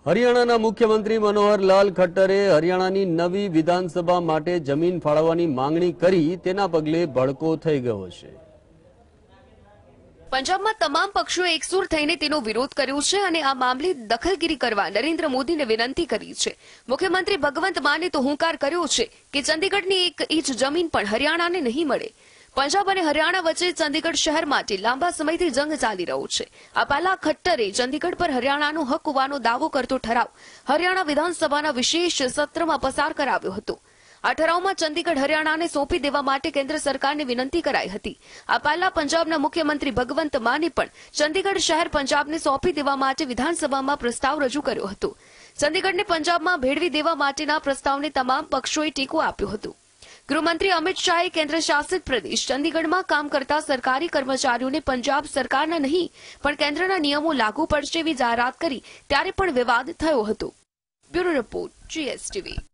હરિયાણાના મુખ્યમંત્રી મનોહરલાલ ખટ્ટરે હરિયાણાની નવી વિધાનસભા માટે જમીન ફાળવવાની માંગણી કરી, તેના પગલે ભડકો થઈ ગયો છે। પંજાબમાં તમામ પક્ષોએ એકસૂર થઈને તેનો વિરોધ કર્યો છે અને આ મામલે દખલગીરી કરવા નરેન્દ્ર મોદીને વિનંતી કરી છે। મુખ્યમંત્રી ભગવંત માને તો હુંકાર કર્યો છે કે ચંદીગઢની 1 ઇંચ જમીન પણ હરિયાણાને નહીં મળે। પંજાબ અને હરિયાણા વચ્ચે ચંદીગઢ શહેર માટે લાંબા સમયથી જંગ ચાલી રહ્યો છે। આ પહેલા ખટ્ટરે ચંદીગઢ પર હરિયાણાનો હક હોવાનો દાવો કરતો ઠરાવ હરિયાણા વિધાનસભાના વિશેષ સત્રમાં પસાર કરાવ્યો હતો। આ ઠરાવમાં ચંદીગઢ હરિયાણાને સોંપી દેવા માટે કેન્દ્ર સરકારને વિનંતી કરાઈ હતી। આ પહેલા પંજાબના મુખ્યમંત્રી ભગવંત માને પણ ચંદીગઢ શહેર પંજાબને સોંપી દેવા માટે વિધાનસભામાં પ્રસ્તાવ રજૂ કર્યો હતો। ચંદીગઢને પંજાબમાં ભેળવી દેવા માટેના પ્રસ્તાવને તમામ પક્ષોએ ટેકો આપ્યો હતો। ગૃહમંત્રી અમિત શાહે કેન્દ્ર શાસિત પ્રદેશ ચંદીગઢમાં કામ કરતા સરકારી કર્મચારીઓને પંજાબ સરકારના નહીં પણ કેન્દ્રના નિયમો લાગુ પડશે એવી જાહેરાત કરી, ત્યારે પણ વિવાદ થયો હતો। Bureau report, GSTV।